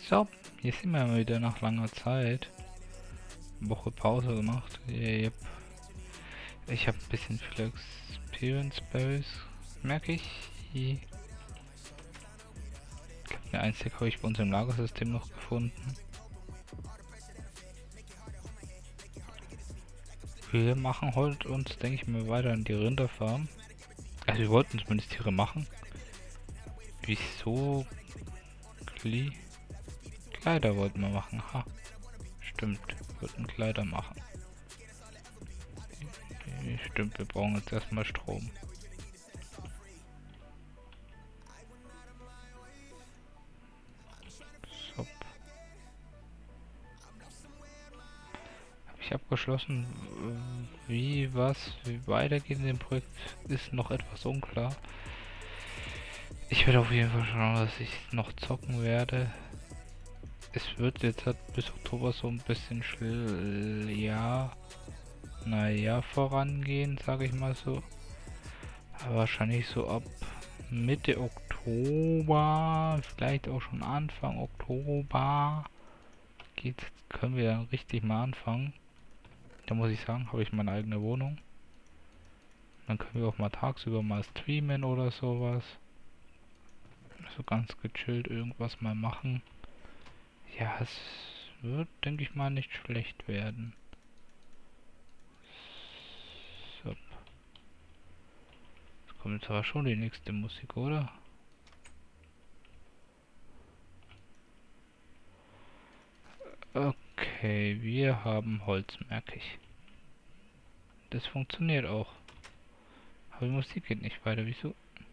So, hier sind wir mal wieder nach langer Zeit. Eine Woche Pause gemacht. Yep. Ich habe ein bisschen viel Experience Berries, merke ich. Ich glaube, eine einzige habe ich bei uns im Lagersystem noch gefunden. Wir machen heute uns, denke ich mal, weiter in die Rinderfarm. Also wir wollten zumindest Tiere machen. Wieso? Kleider wollten wir machen. Ha, stimmt. Wir wollten Kleider machen. Stimmt, wir brauchen jetzt erstmal Strom. So. Habe ich abgeschlossen. Wie weitergeht in dem Projekt ist noch etwas unklar. Ich werde auf jeden Fall schauen, dass ich noch zocken werde. Es wird jetzt halt bis Oktober so ein bisschen naja, vorangehen, sage ich mal so. Aber wahrscheinlich so ab Mitte Oktober, vielleicht auch schon Anfang Oktober können wir dann richtig mal anfangen. Da muss ich sagen, habe ich meine eigene Wohnung. Dann können wir auch mal tagsüber mal streamen oder sowas. So ganz gechillt irgendwas mal machen. Ja, es wird, denke ich mal, nicht schlecht werden. So. Jetzt kommt jetzt aber schon die nächste Musik, oder? Okay, wir haben Holz, merke ich. Das funktioniert auch. Aber die Musik geht nicht weiter, wieso?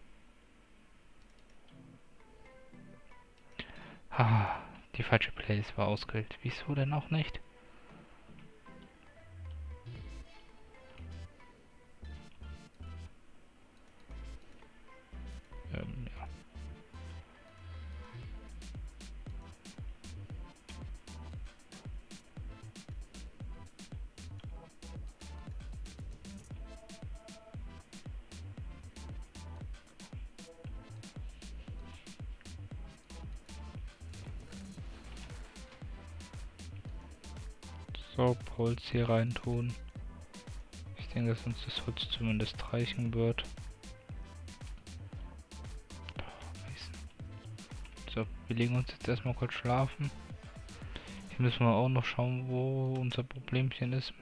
Ah, die falsche Playlist war ausgewählt. Wieso denn auch nicht? Ja. So, Holz hier rein tun. Ich denke, dass uns das Holz zumindest reichen wird. So, wir legen uns jetzt erstmal kurz schlafen. Hier müssen wir auch noch schauen, wo unser Problemchen ist.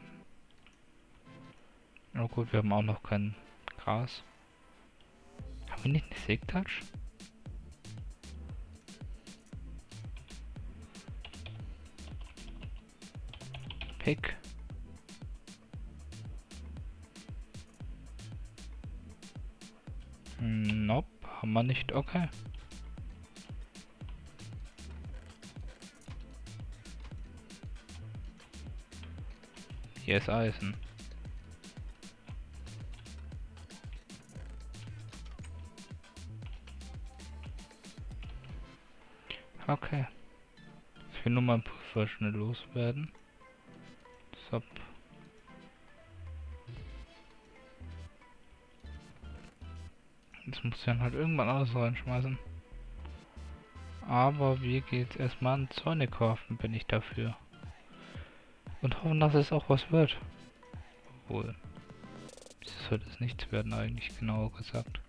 Oh gut, wir haben auch noch kein Gras. Haben wir nicht eine Sägtouch? Pick. Nope, haben wir nicht. Okay. Hier ist Eisen. Okay. Ich will nur mal Pulver schnell loswerden. So. Jetzt muss ich dann halt irgendwann alles reinschmeißen. Aber wir gehen jetzt erstmal an Zäune kaufen, bin ich dafür. Und hoffen, dass es auch was wird. Obwohl. Das sollte es nichts werden eigentlich, genauer gesagt.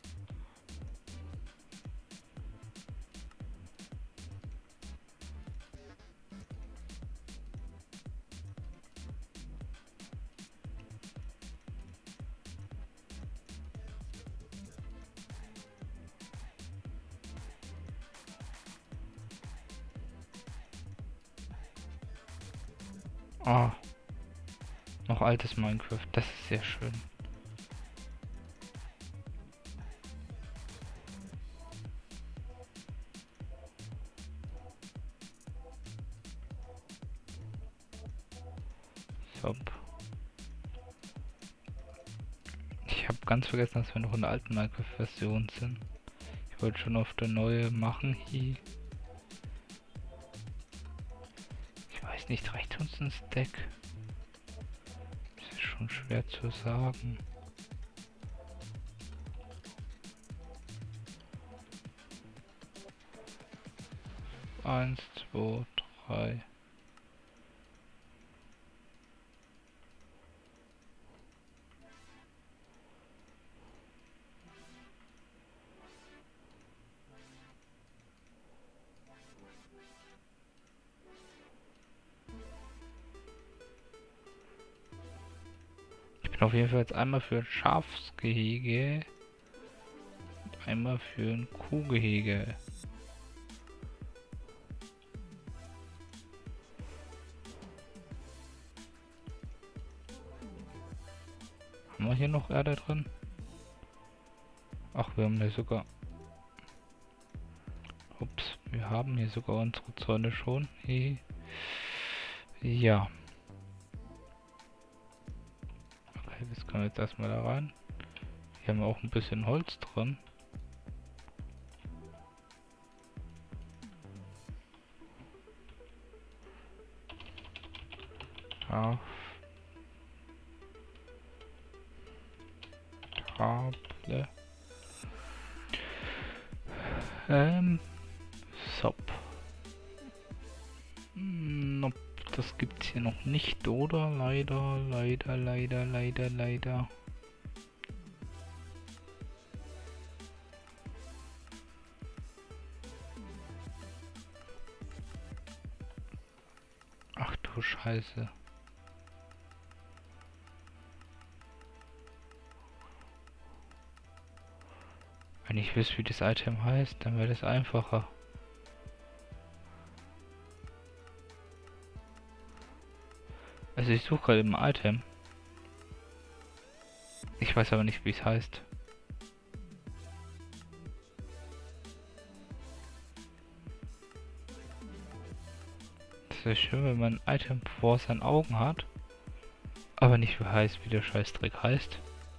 Ah. Noch altes Minecraft, das ist sehr schön. So. Ich habe ganz vergessen, dass wir noch in der alten Minecraft-Version sind. Ich wollte schon auf der neue machen hier. Ich weiß nicht, reicht uns ein Stack? Das ist schon schwer zu sagen. 1, 2, 3. Ich bin auf jeden Fall jetzt einmal für ein Schafsgehege und einmal für ein Kuhgehege. Haben wir hier noch Erde drin? Ach, wir haben hier sogar... Ups, wir haben hier sogar unsere Zäune schon. Ja. Okay, das können wir jetzt erstmal da rein. Hier haben wir auch ein bisschen Holz drin. Auf. Table. Sop. Nope, das gibt's hier noch nicht, oder? Leider. Ach du Scheiße. Wenn ich wüsste, wie das Item heißt, dann wäre das einfacher. Also ich suche gerade im Item. Ich weiß aber nicht, wie es heißt. Das wäre schön, wenn man ein Item vor seinen Augen hat, aber nicht weiß, wie der Scheißdreck heißt.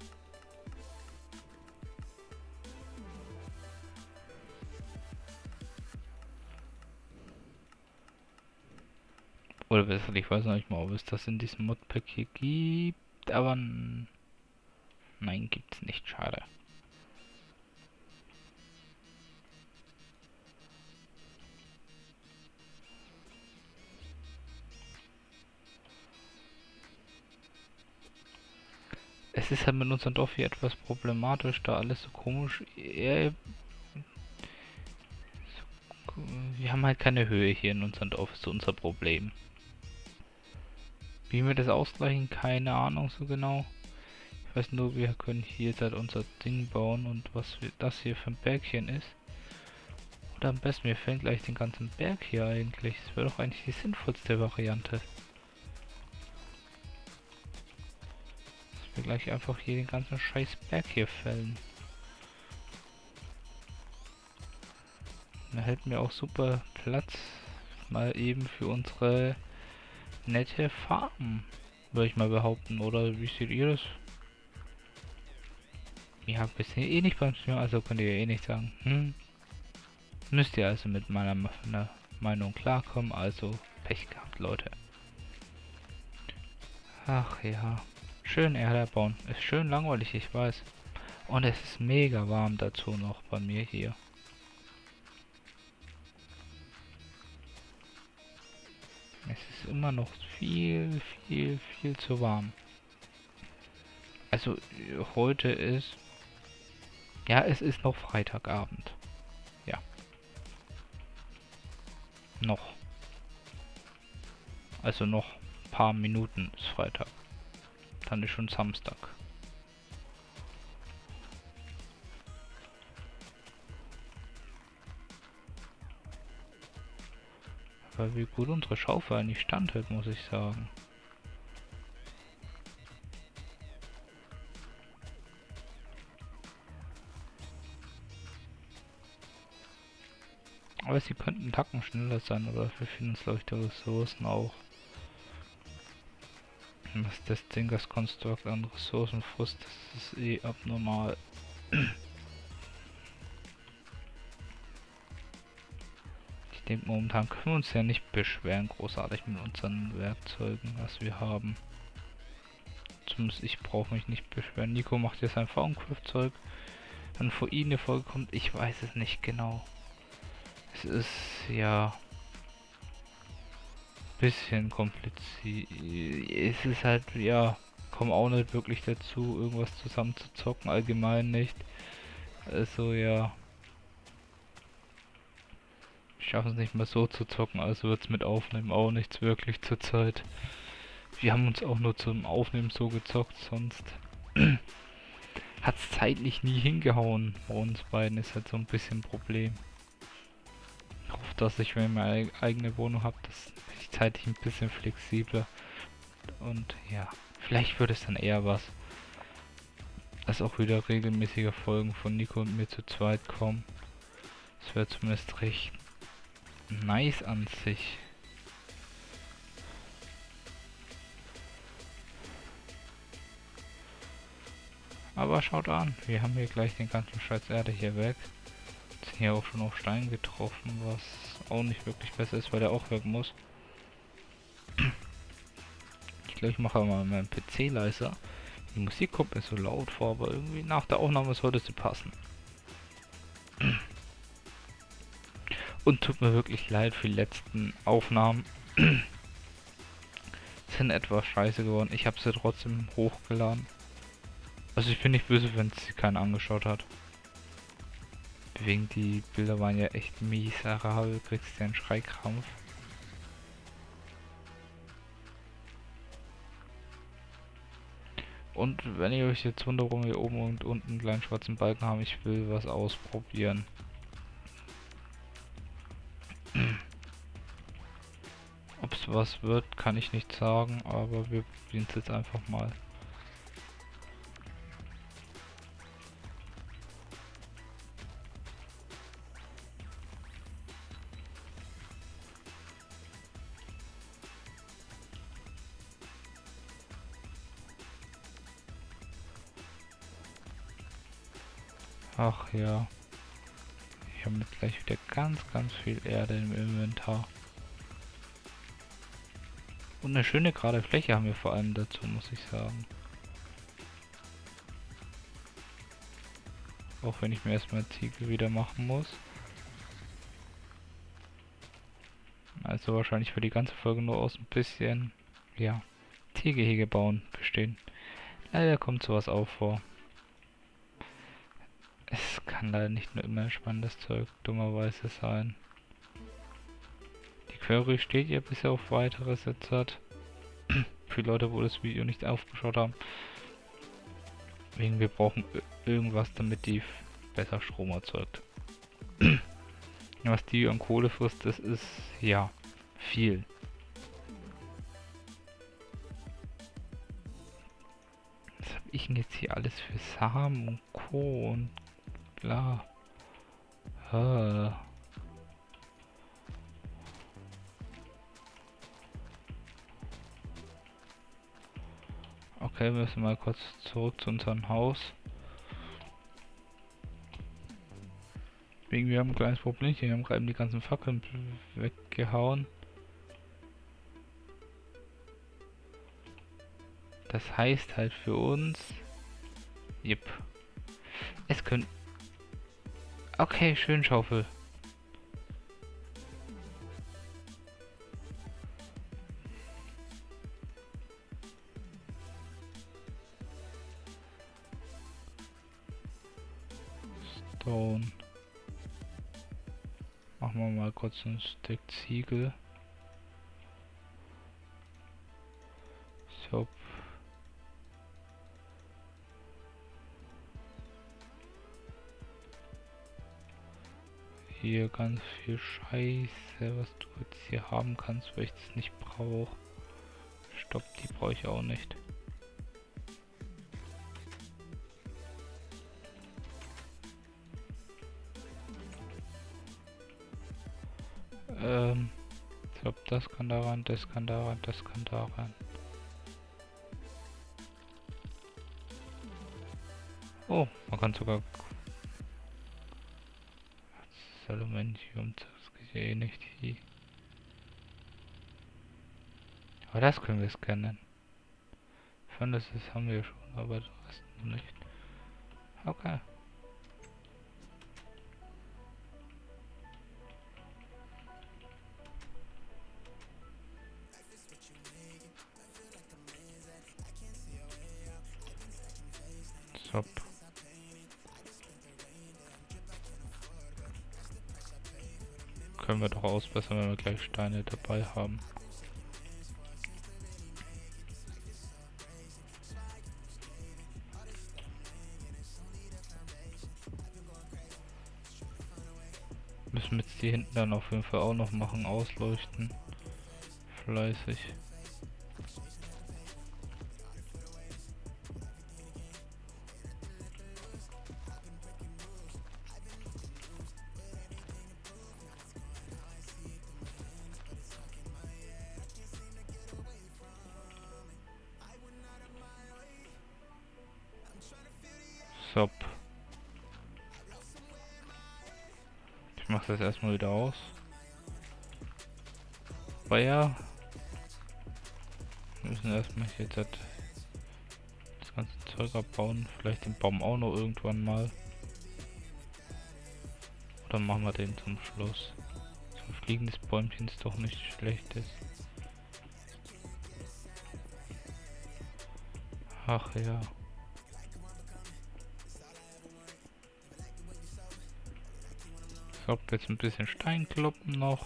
Oder besser, ich weiß noch nicht mal, ob es das in diesem Modpack hier gibt, aber nein, gibt's nicht, schade. Es ist halt mit unserem Dorf hier etwas problematisch, da alles so komisch. Wir haben halt keine Höhe hier in unserem Dorf, ist so unser Problem. Wie wir das ausgleichen, keine Ahnung so genau. Ich weiß nur, wir können hier jetzt halt unser Ding bauen und was das hier für ein Bergchen ist. Oder am besten, wir fällen gleich den ganzen Berg hier eigentlich. Das wäre doch eigentlich die sinnvollste Variante. Dass wir gleich einfach hier den ganzen scheiß Berg hier fällen. Da hätten wir auch super Platz mal eben für unsere nette Farm, würde ich mal behaupten, oder wie seht ihr das? Ja, wisst ihr eh nicht beim Stream, also könnt ihr eh nicht sagen. Müsst ihr also mit meiner Meinung klarkommen, also Pech gehabt, Leute. Ach ja, schön Erde bauen, ist schön langweilig, ich weiß. Und es ist mega warm dazu noch bei mir hier. Es ist immer noch viel zu warm. Also heute ist... Ja, es ist noch Freitagabend. Ja. Noch. Also noch ein paar Minuten ist Freitag. Dann ist schon Samstag. Aber wie gut unsere Schaufel eigentlich standhält, muss ich sagen. Aber sie könnten einen Tacken schneller sein, oder wir finden uns, glaube ich, die Ressourcen auch. Was das Ding, das Konstrukt an Ressourcen frisst, das ist eh abnormal. Ich denke, momentan können wir uns ja nicht beschweren, großartig mit unseren Werkzeugen, was wir haben. Zumindest ich brauche mich nicht beschweren. Nico macht jetzt sein Faunkraftzeug. Dann vor ihm eine Folge kommt, ich weiß es nicht genau. Es ist, ja, bisschen kompliziert. Es ist halt, ja, komme auch nicht wirklich dazu, irgendwas zusammen zu zocken, allgemein nicht. Also ja, ich schaffe es nicht mal so zu zocken, also wird es mit Aufnehmen auch nichts wirklich zur Zeit. Wir haben uns auch nur zum Aufnehmen so gezockt, sonst hat es zeitlich nie hingehauen. Bei uns beiden ist halt so ein bisschen ein Problem. Ich hoffe, dass ich, wenn ich meine eigene Wohnung habe, dass ich zeitlich ein bisschen flexibler und ja, vielleicht wird es dann eher was, dass auch wieder regelmäßige Folgen von Nico und mir zu zweit kommen. Das wäre zumindest recht nice an sich. Aber schaut an, wir haben hier gleich den ganzen Scheiß Erde hier weg. Sind hier auch schon auf Stein getroffen, was auch nicht wirklich besser ist, weil der auch weg muss. Ich glaube, ich mache mal meinen PC leiser. Die Musik kommt mir so laut vor, aber irgendwie nach der Aufnahme sollte sie passen. Und tut mir wirklich leid für die letzten Aufnahmen. Sind etwas scheiße geworden. Ich habe sie trotzdem hochgeladen. Also ich bin nicht böse, wenn sie keiner angeschaut hat. Wegen die Bilder waren ja echt miserabel. Kriegst du einen Schreikrampf. Und wenn ihr euch jetzt wundert, warum wir oben und unten einen kleinen schwarzen Balken haben, ich will was ausprobieren. Ob es was wird, kann ich nicht sagen, aber wir probieren es jetzt einfach mal. Ach ja, ich habe jetzt gleich wieder ganz viel Erde im Inventar. Und eine schöne gerade Fläche haben wir vor allem dazu, muss ich sagen. Auch wenn ich mir erstmal Ziegel wieder machen muss. Also wahrscheinlich für die ganze Folge nur aus ein bisschen, ja, Tiergehege bauen bestehen. Leider kommt sowas auch vor. Es kann leider nicht nur immer spannendes Zeug dummerweise sein. Die Query steht ja bisher auf weiteres jetzt hat. Für Leute, wo das Video nicht aufgeschaut haben. Wegen wir brauchen irgendwas, damit die besser Strom erzeugt. Was die an Kohle frisst, das ist ja viel. Was habe ich denn jetzt hier alles für Samen und Co. und bla. Okay, wir müssen mal kurz zurück zu unserem Haus. Wegen wir haben ein kleines Problem. Wir haben gerade die ganzen Fackeln weggehauen. Das heißt halt für uns. Jep. Es können. Okay, schön Schaufel. Stone. Machen wir mal kurz ein Stück Ziegel. So. Hier ganz viel Scheiße, was du jetzt hier haben kannst, weil ich das nicht brauche. Stopp, die brauche ich auch nicht. Ich glaube, das kann daran, das kann daran, das kann daran. Oh, man kann sogar Aluminium, das geht eh nicht hier. Aber das können wir scannen. Das haben wir schon, aber das Rest noch nicht. Okay. So. Können wir doch ausbessern, wenn wir gleich Steine dabei haben. Müssen wir jetzt die hinten dann auf jeden Fall auch noch machen, ausleuchten. Fleißig. So. Ich mache das erstmal wieder aus. Aber ja, wir müssen erstmal hier das ganze Zeug abbauen. Vielleicht den Baum auch noch irgendwann mal. Oder machen wir den zum Schluss. So ein fliegendes Bäumchen ist doch nicht schlechtes. Ach ja. So, jetzt ein bisschen Steinkloppen noch.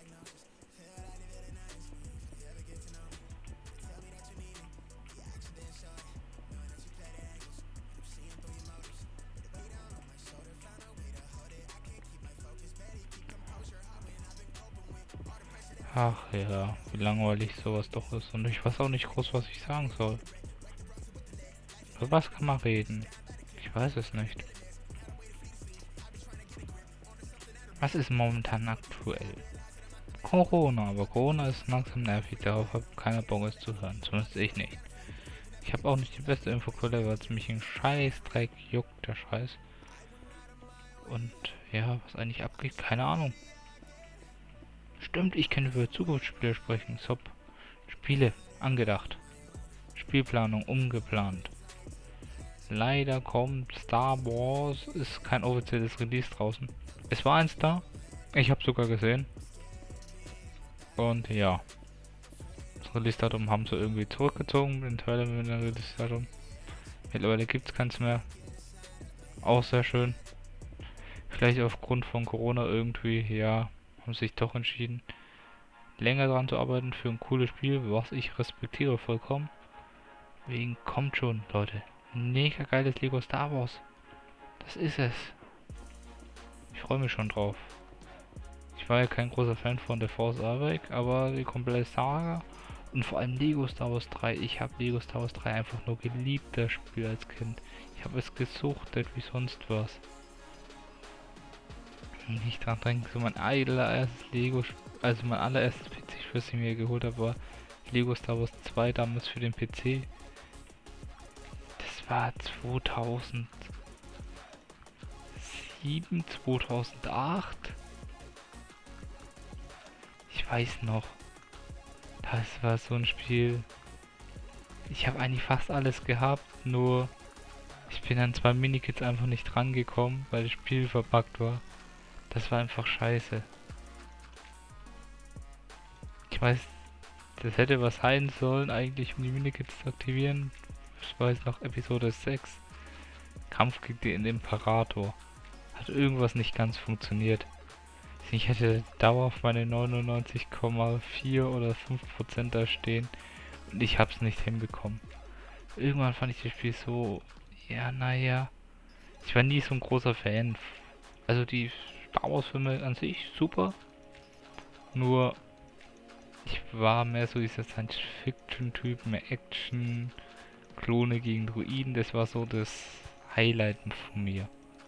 Ach ja, wie langweilig sowas doch ist. Und ich weiß auch nicht groß, was ich sagen soll. Über was kann man reden? Ich weiß es nicht. Was ist momentan aktuell? Corona, aber Corona ist langsam nervig. Darauf hat keiner Bock es zu hören. Zumindest ich nicht. Ich habe auch nicht die beste Infoquelle, weil es mich in Scheißdreck juckt, der Scheiß. Und ja, was eigentlich abgeht, keine Ahnung. Stimmt, ich kann über Zukunftsspiele sprechen. Sop. Spiele angedacht. Spielplanung umgeplant. Leider kommt Star Wars, ist kein offizielles Release draußen. Es war eins da. Ich habe sogar gesehen. Und ja. Das Release-Datum haben sie irgendwie zurückgezogen. Den Trailer mit dem Release-Datum. Mittlerweile gibt es keins mehr. Auch sehr schön. Vielleicht aufgrund von Corona irgendwie, ja, haben sich doch entschieden, länger dran zu arbeiten für ein cooles Spiel, was ich respektiere vollkommen. Wegen kommt schon, Leute. Mega geiles Lego Star Wars. Das ist es. Ich freue mich schon drauf. Ich war ja kein großer Fan von The Force Awakens, aber die komplette Saga und vor allem Lego Star Wars 3. Ich habe Lego Star Wars 3 einfach nur geliebt, das Spiel als Kind. Ich habe es gesuchtet wie sonst was. Wenn ich dran denke, so mein allererstes Lego, also mein allererstes PC, was ich mir geholt habe, war Lego Star Wars 2 damals für den PC. Das war 2007, 2008. Ich weiß noch. Das war so ein Spiel. Ich habe eigentlich fast alles gehabt, nur ich bin an 2 Minikits einfach nicht rangekommen, weil das Spiel verpackt war. Das war einfach scheiße. Ich weiß, das hätte was sein sollen eigentlich, um die Minikits zu aktivieren. Ich weiß noch, Episode 6. Kampf gegen den Imperator. Hat irgendwas nicht ganz funktioniert. Ich hätte dauerhaft meine 99,4 oder 5% da stehen und ich hab's nicht hinbekommen. Irgendwann fand ich das Spiel so, ja, naja. Ich war nie so ein großer Fan. Also die Star Wars Filme an sich super. Nur ich war mehr so dieser Science-Fiction-Typ, mehr Action, Klone gegen Druiden, das war so das Highlight von mir.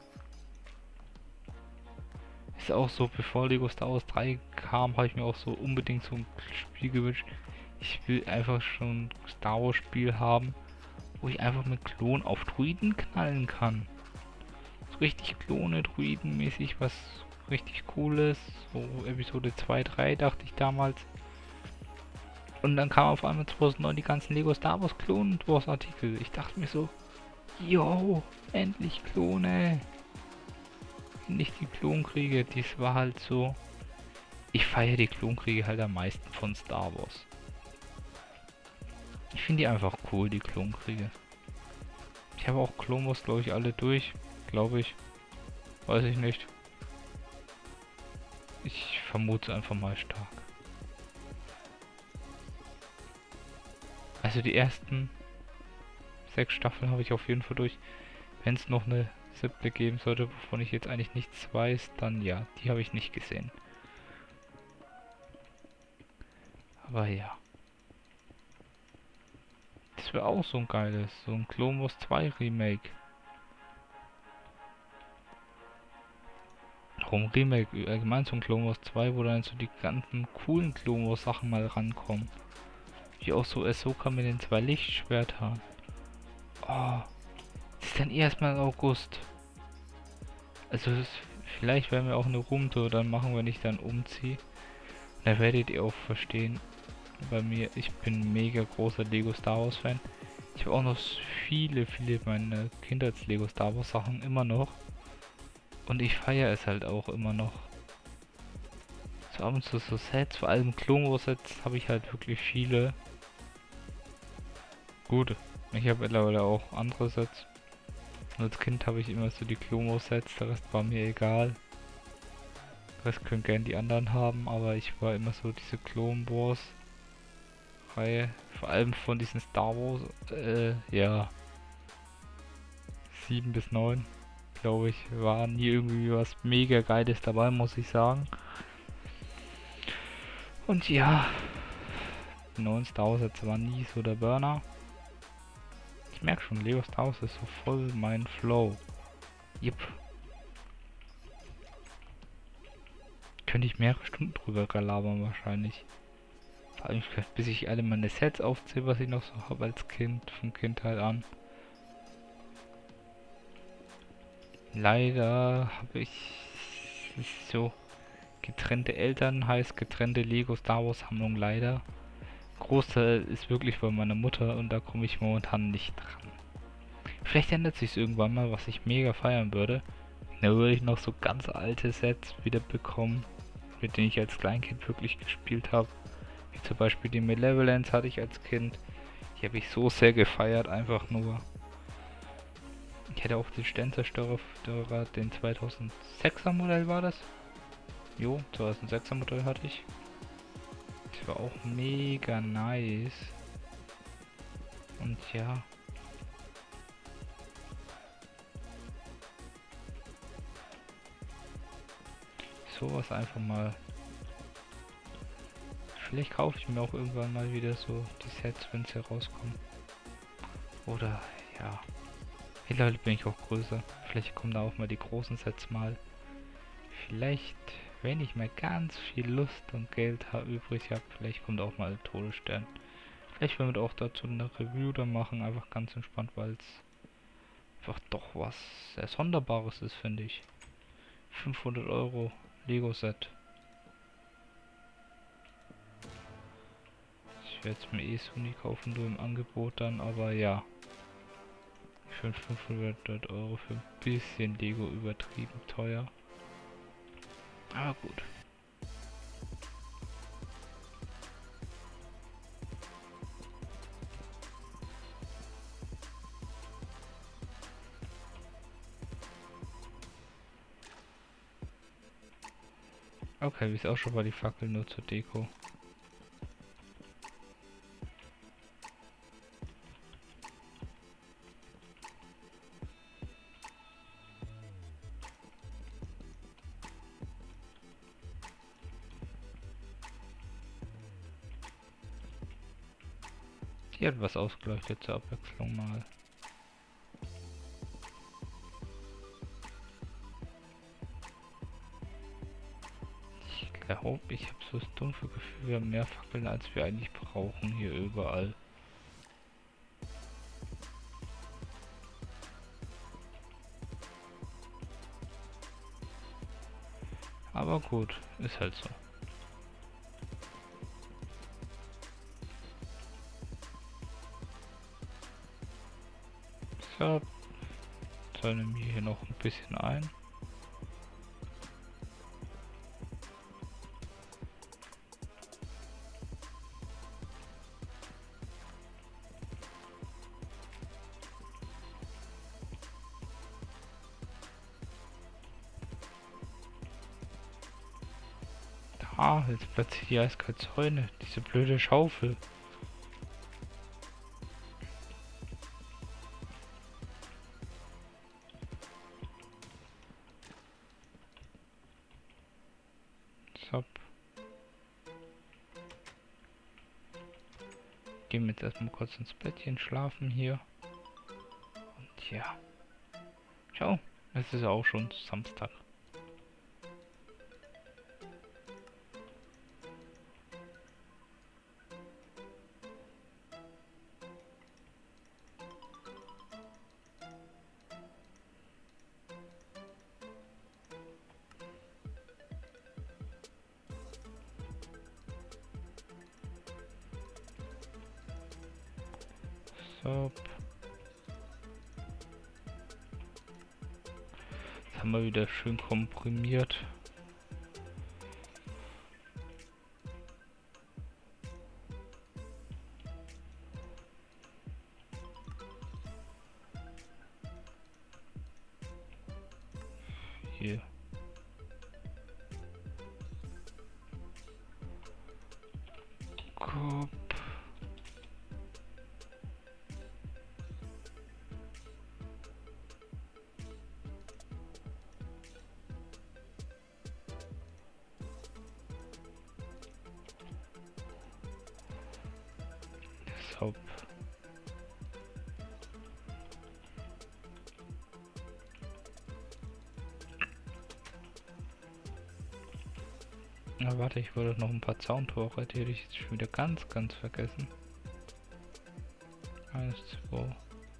Ist auch so, bevor Lego Star Wars 3 kam, habe ich mir auch so unbedingt so ein Spiel gewünscht. Ich will einfach schon ein Star Wars Spiel haben, wo ich einfach mit Klonen auf Druiden knallen kann. So richtig Klone, Druiden-mäßig, was richtig cooles. So Episode 2, 3 dachte ich damals. Und dann kam auf einmal 2009 die ganzen Lego Star Wars Klonen Wars Artikel. Ich dachte mir so, yo, endlich Klone. Endlich die Klonkriege. Dies war halt so. Ich feiere die Klonkriege halt am meisten von Star Wars. Ich finde die einfach cool, die Klonkriege. Ich habe auch Klomos, glaube ich, alle durch. Glaube ich. Weiß ich nicht. Ich vermute es einfach mal stark. Also die ersten 6 Staffeln habe ich auf jeden Fall durch. Wenn es noch eine 7. geben sollte, wovon ich jetzt eigentlich nichts weiß, dann ja, die habe ich nicht gesehen. Aber ja. Das wäre auch so ein geiles, so ein Clone Wars 2 Remake. Warum Remake? Allgemein so ein Clone Wars 2, wo dann so die ganzen coolen Clone Wars Sachen mal rankommen. Wie auch so Ahsoka mit den 2 Lichtschwertern. Oh, das ist dann erstmal im August. Also vielleicht werden wir auch eine Roomtour dann machen, wenn ich dann umziehe. Da werdet ihr auch verstehen, bei mir, ich bin mega großer Lego Star Wars Fan. Ich habe auch noch viele meine Kindheits-Lego Star Wars Sachen immer noch. Und ich feiere es halt auch immer noch. So ab und zu so Sets, vor allem Clone Wars Sets habe ich halt wirklich viele. Gut, ich habe mittlerweile auch andere Sets. Und als Kind habe ich immer so die Clone Wars Sets, der Rest war mir egal. Der Rest können gern die anderen haben, aber ich war immer so diese Clone Wars Reihe, vor allem von diesen Star Wars, ja, 7 bis 9, glaube ich, war nie irgendwie was mega Geiles dabei, muss ich sagen. Und ja, die neuen Star Wars jetzt war nie so der Burner. Ich merke schon, Lego Star Wars ist so voll mein Flow. Yep. Könnte ich mehrere Stunden drüber labern wahrscheinlich. Vor allem, bis ich alle meine Sets aufzähle, was ich noch so habe als Kind, von Kindheit an. Leider habe ich so getrennte Eltern, heißt getrennte Lego Star Wars Sammlung leider. Großteil ist wirklich bei meiner Mutter und da komme ich momentan nicht dran. Vielleicht ändert sich irgendwann mal, was ich mega feiern würde. Da würde ich noch so ganz alte Sets wieder bekommen, mit denen ich als Kleinkind wirklich gespielt habe. Wie zum Beispiel die Malevolence hatte ich als Kind. Die habe ich so sehr gefeiert, einfach nur. Ich hätte auch den Sternzerstörer, den 2006er Modell war das. Jo, 2006er Modell hatte ich. Das war auch mega nice. Und ja. Sowas einfach mal. Vielleicht kaufe ich mir auch irgendwann mal wieder so die Sets, wenn sie rauskommen. Oder ja. Mittlerweile bin ich auch größer. Vielleicht kommen da auch mal die großen Sets mal. Vielleicht, wenn ich mal ganz viel Lust und Geld übrig habe, vielleicht kommt auch mal Todesstern. Vielleicht werden wir auch dazu eine Review dann machen, einfach ganz entspannt, weil es einfach doch was sehr Sonderbares ist, finde ich. 500 Euro Lego Set. Ich werde es mir eh so nie kaufen, nur im Angebot dann, aber ja. Ich finde 500 Euro für ein bisschen Lego übertrieben teuer. Aber gut. Okay, wie ist auch schon mal die Fackel nur zur Deko. Die hat was ausgeleuchtet zur Abwechslung mal. Ich glaube, ich habe so das dumpfe Gefühl, wir haben mehr Fackeln, als wir eigentlich brauchen hier überall. Aber gut, ist halt so. So, zäunen wir hier noch ein bisschen ein. Ah, jetzt plötzlich die eiskalt Zäune. Diese blöde Schaufel. So. Gehen wir jetzt erstmal kurz ins Bettchen schlafen hier. Und ja. Ciao. Es ist auch schon Samstag. So. Jetzt haben wir wieder schön komprimiert. Hier. Guck. So. Na warte, ich wollte noch ein paar Zauntore, die hätte ich jetzt schon wieder ganz vergessen. 1, 2.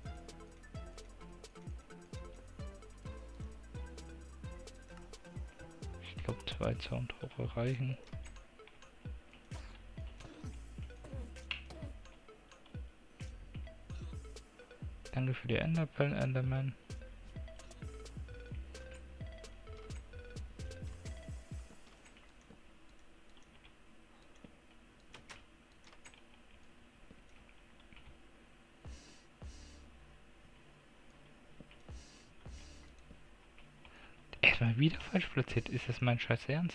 Ich glaube 2 Zauntore reichen. Danke für die Enderperlen, Enderman. Erstmal wieder falsch platziert. Ist das mein Scheiß Ernst?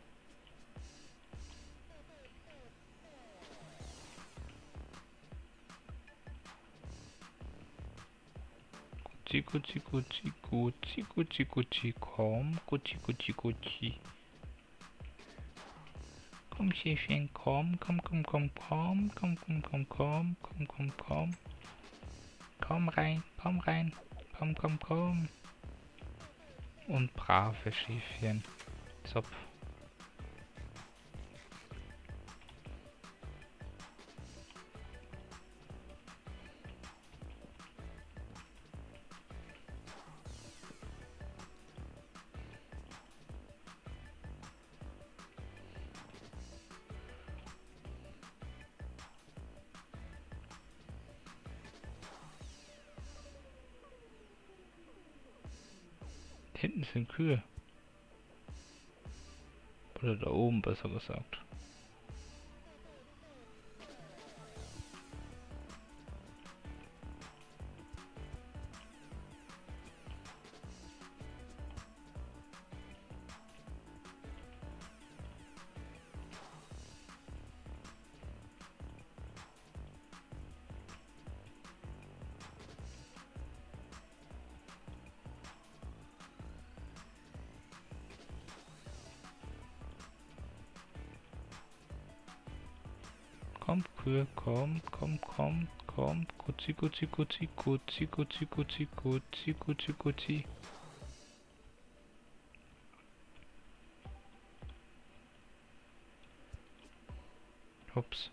Gucci, Gucci, Gucci, Gucci, Gucci, komm, Gucci, Gucci, Gucci. Komm, Schäfchen, komm, komm, komm, komm, komm, komm, komm, komm, komm, komm, komm, komm. Komm rein, komm rein, komm, komm, komm. Und brave Schäfchen. Zopf. Hinten sind Kühe. Oder da oben, besser gesagt. Komm, Kühe, komm, komm, komm, komm. Gucci, Gucci, Gucci, Gucci, Gucci, Gucci, Gucci, Gucci, Gucci. Ups.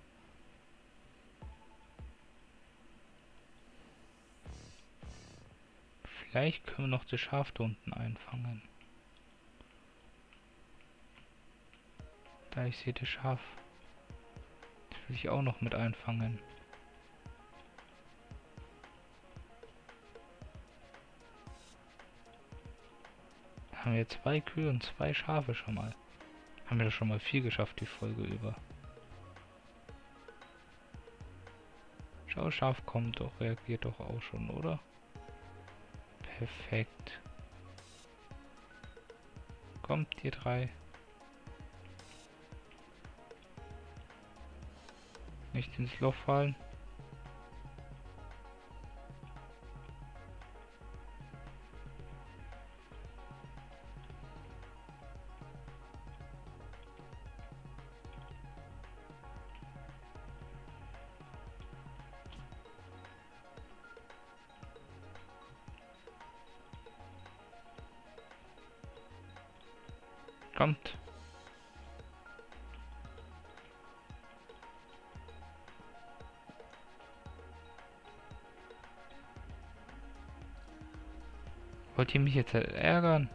Vielleicht können wir noch das Schaf da unten einfangen. Da ich sehe das Schaf. Das will ich auch noch mit einfangen. Haben wir 2 Kühe und 2 Schafe schon mal. Haben wir das schon mal 4 geschafft, die Folge über. Schau, Schaf kommt doch, reagiert doch auch schon, oder? Perfekt. Kommt, ihr 3. Nicht ins Loch fallen. Kommt. Wollt ihr mich jetzt ärgern?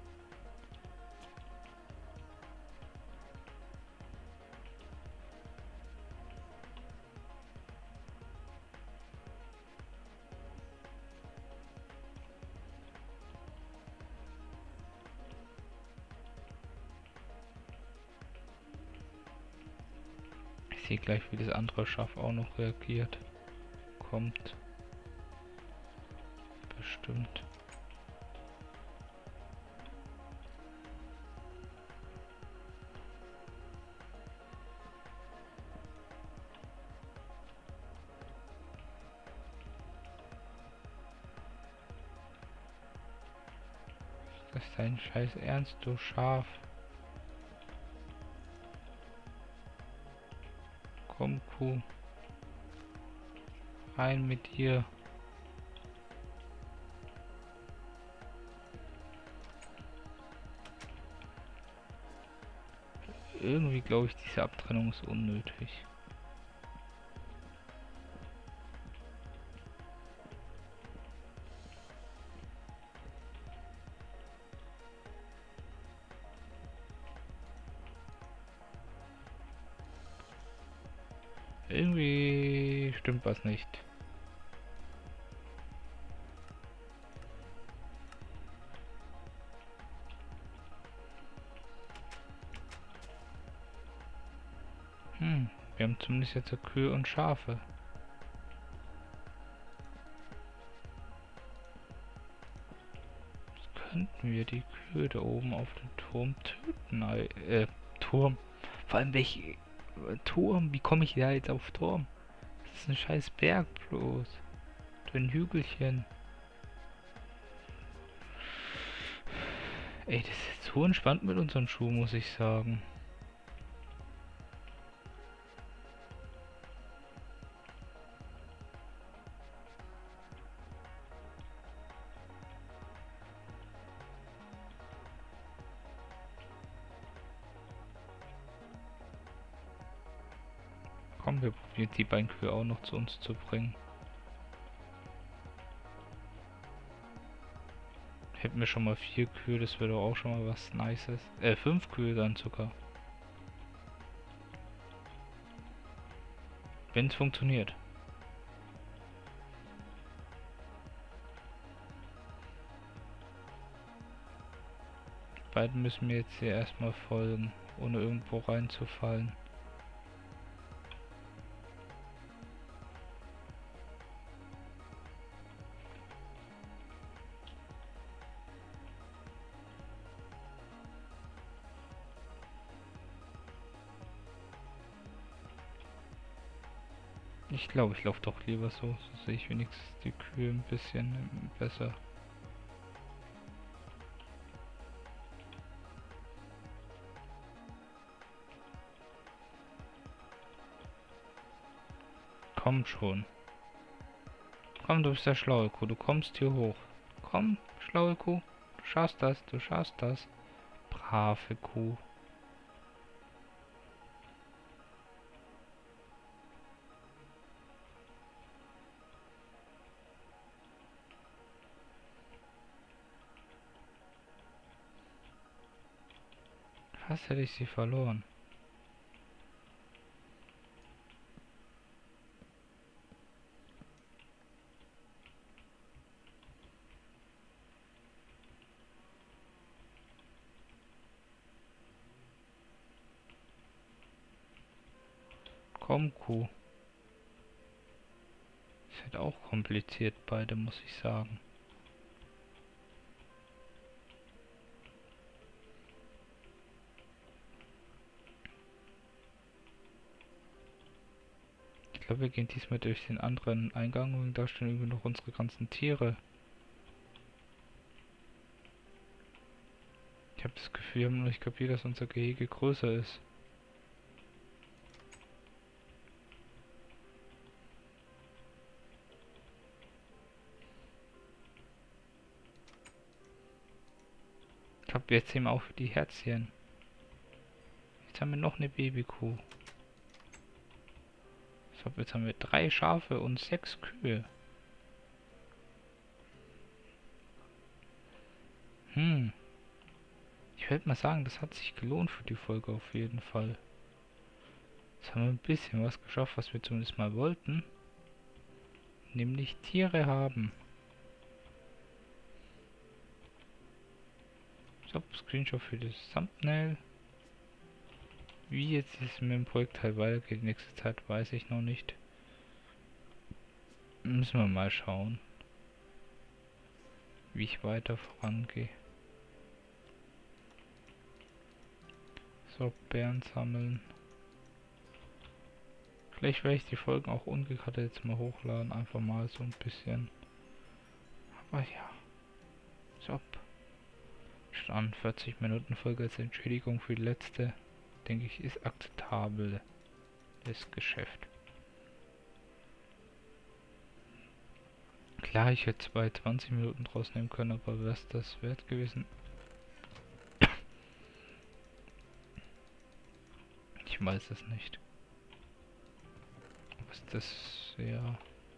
Ich sehe gleich, wie das andere Schaf auch noch reagiert. Kommt. Bestimmt. Das ist dein Scheiß Ernst, du Schaf. Komm, Kuh. Rein mit dir. Irgendwie glaube ich, diese Abtrennung ist unnötig. Irgendwie stimmt was nicht. Wir haben zumindest jetzt so Kühe und Schafe. Jetzt könnten wir die Kühe da oben auf dem Turm töten. Turm. Vor allem welch Turm? Wie komme ich da jetzt auf Turm? Das ist ein scheiß Berg bloß. Ein Hügelchen. Ey, das ist so entspannt mit unserem Schuh, muss ich sagen. Komm, wir probieren die beiden Kühe auch noch zu uns zu bringen. Hätten wir schon mal 4 Kühe, das wäre doch auch schon mal was Nices. 5 Kühe dann sogar. Wenn es funktioniert. Beiden müssen wir jetzt hier erstmal folgen, ohne irgendwo reinzufallen. Ich glaube, ich laufe doch lieber so. So sehe ich wenigstens die Kühe ein bisschen besser. Komm schon. Komm, du bist der schlaue Kuh. Du kommst hier hoch. Komm, schlaue Kuh. Du schaffst das. Du schaffst das. Brave Kuh. Fast hätte ich sie verloren. Komm, Kuh. Ist halt auch kompliziert, beide, muss ich sagen. glaube, wir gehen diesmal durch den anderen Eingang und da stehen irgendwie noch unsere ganzen Tiere. Ich habe das Gefühl, wir haben noch nicht kapiert, dass unser Gehege größer ist. Ich glaube, jetzt sehen wir auch für die Herzchen. Jetzt haben wir noch eine Babykuh. Ich glaube, jetzt haben wir 3 Schafe und 6 Kühe. Ich würde mal sagen, das hat sich gelohnt für die Folge auf jeden Fall. Jetzt haben wir ein bisschen was geschafft, was wir zumindest mal wollten. Nämlich Tiere haben. So, Screenshot für das Thumbnail. Wie jetzt es mit dem Projekt halt weitergeht die nächste Zeit, weiß ich noch nicht. Müssen wir mal schauen, wie ich weiter vorangehe. So, Beeren sammeln. Vielleicht werde ich die Folgen auch ungekartet jetzt mal hochladen, einfach mal so ein bisschen. Aber ja. So. Stand 40 Minuten Folge als Entschädigung für die letzte, denke ich, ist akzeptabel. Das Geschäft. Klar, ich hätte 20 Minuten draus nehmen können, aber wäre es das wert gewesen? Ich weiß es nicht. Aber ist das ja...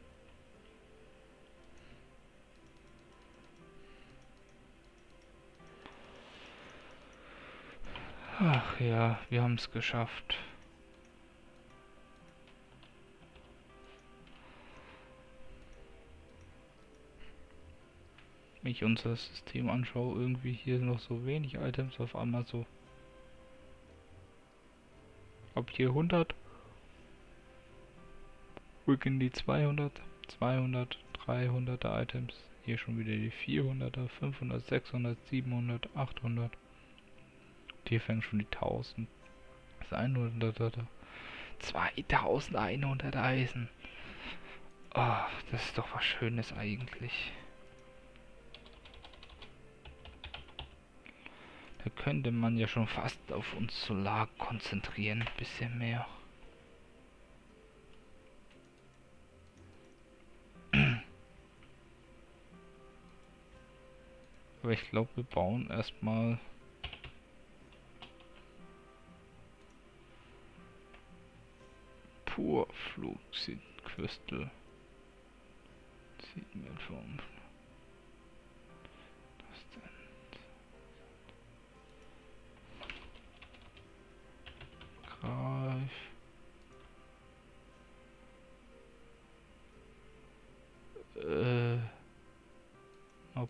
Ach ja, wir haben es geschafft. Wenn ich unser System anschaue, irgendwie hier noch so wenig Items, auf einmal so. Ob hier 100? Wo gehen die 200? 200, 300er Items. Hier schon wieder die 400er, 500, 600, 700, 800. Hier fängt schon die 1000. Das 100er. 2100 Eisen. Oh, das ist doch was Schönes eigentlich. Da könnte man ja schon fast auf uns Solar konzentrieren. Ein bisschen mehr. Aber ich glaube, wir bauen erstmal pur Fluxid-Crystal. Sieht mir vom. Was denn? Greif. Ob.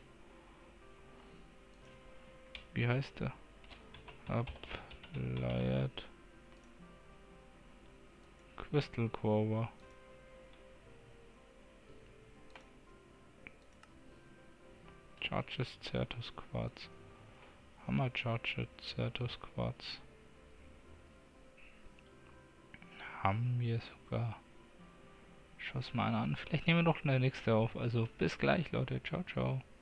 Wie heißt der? Applied Crystal Core. Charges Certus Quarz. Hammer Charges Certus Quarz. Haben wir sogar. Schau's mal an. Vielleicht nehmen wir noch eine nächste auf. Also bis gleich, Leute. Ciao, ciao.